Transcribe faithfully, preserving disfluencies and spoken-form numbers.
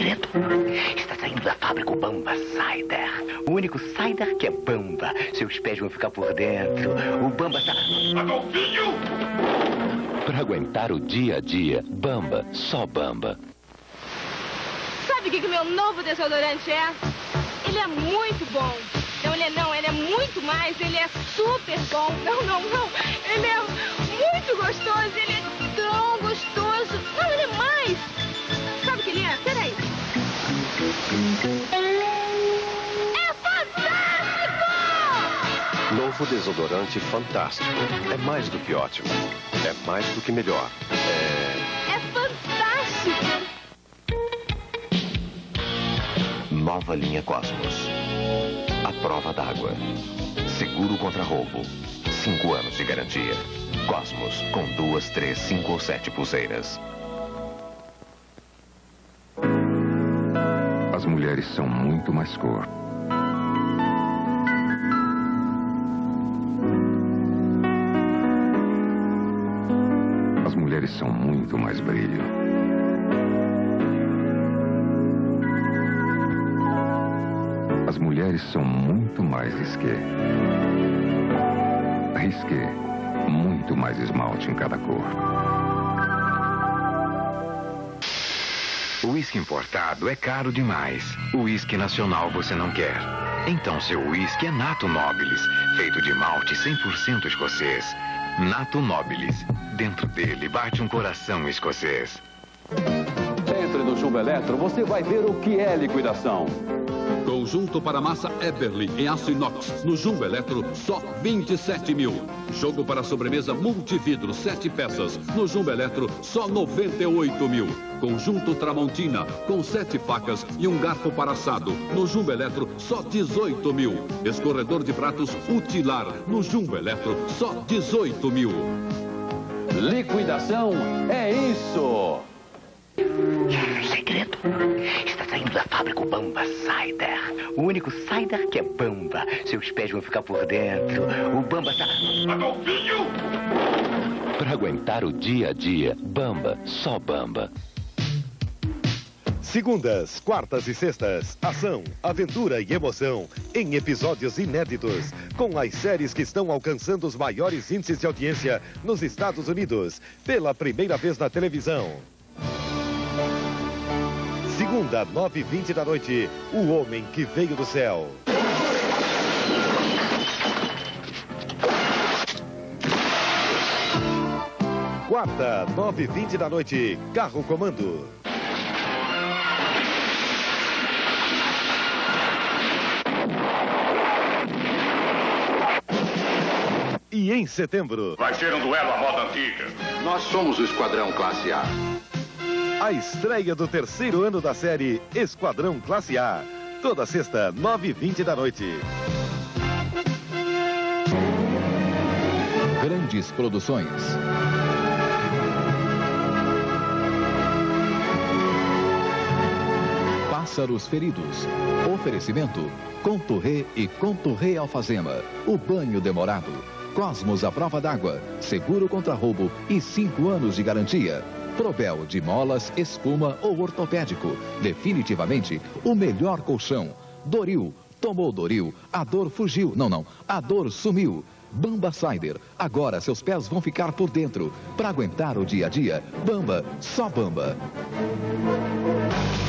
segredo? Está saindo da fábrica o Bamba Cider. O único cider que é Bamba. Seus pés vão ficar por dentro. O Bamba está... Adolfinho! Para aguentar o dia a dia, Bamba, só Bamba. Sabe o que o meu novo desodorante é? Ele é muito bom. Não, ele é não, ele é muito mais, ele é super bom. Não, não, não. Ele é muito gostoso, ele é tão gostoso. Não, ele é mais. Sabe o que ele é? Peraí. É fantástico! Novo desodorante fantástico. É mais do que ótimo. É mais do que melhor. É... É fantástico! Nova linha Cosmos. A prova d'água. Seguro contra roubo. Cinco anos de garantia. Cosmos, com duas, três, cinco ou sete pulseiras. As mulheres são muito mais cor. As mulheres são muito mais brilho. As mulheres são muito mais risqué. Risqué, muito mais esmalte em cada cor. O uísque importado é caro demais. O uísque nacional você não quer. Então seu uísque é Nato Nobilis, feito de malte cem por cento escocês. Nato Nobilis. Dentro dele bate um coração escocês. Entre no Jumbo Eletro, você vai ver o que é liquidação. Conjunto para massa Eberly em aço inox. No Jumbo Eletro, só vinte e sete mil. Jogo para sobremesa multividro, sete peças. No Jumbo Eletro, só noventa e oito mil. Conjunto Tramontina, com sete facas e um garfo para assado. No Jumbo Eletro, só dezoito mil. Escorredor de pratos Utilar. No Jumbo Eletro, só dezoito mil. Liquidação é isso! Segredo? Está saindo da fábrica o Bamba Cider. O único cider que é Bamba. Seus pés vão ficar por dentro. O Bamba está... Adolfinho! Para aguentar o dia a dia, Bamba, só Bamba. Segundas, quartas e sextas, ação, aventura e emoção em episódios inéditos, com as séries que estão alcançando os maiores índices de audiência nos Estados Unidos, pela primeira vez na televisão. Segunda, nove e vinte da noite, O Homem que Veio do Céu. Quarta, nove e vinte da noite, Carro Comando. E em setembro... Vai ser um duelo à moda antiga. Nós somos o Esquadrão Classe A. A estreia do terceiro ano da série Esquadrão Classe A. Toda sexta, nove e vinte da noite. Grandes Produções. Pássaros Feridos. Oferecimento Conturré e Conturré Alfazema. O banho demorado. Cosmos à prova d'água. Seguro contra roubo e cinco anos de garantia. Probel de molas, espuma ou ortopédico. Definitivamente o melhor colchão. Doril. Tomou Doril. A dor fugiu. Não, não. A dor sumiu. Bamba Cider. Agora seus pés vão ficar por dentro. Para aguentar o dia a dia, Bamba, só Bamba.